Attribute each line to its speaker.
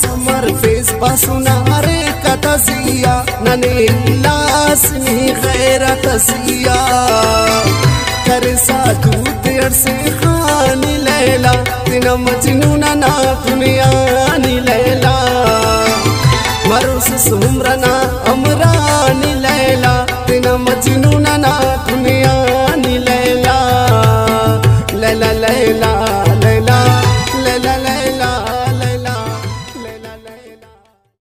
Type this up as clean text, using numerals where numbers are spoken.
Speaker 1: summer face पासुना रे कतसिया नने लासनी गैरत सिया कर साधु देर से खानी लैला तिना मजनून ना दुनिया नी लैला मरुस सुमरना अमरानी लैला तिना मजनून ना